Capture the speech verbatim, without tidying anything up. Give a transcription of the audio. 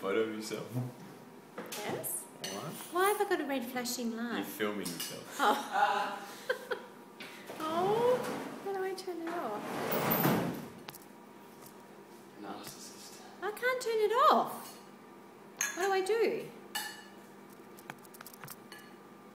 photo of yourself? Yes. What? Why have I got a red flashing light? You're filming yourself. Oh. Oh. How do I turn it off? Narcissist. I can't turn it off. What do I do?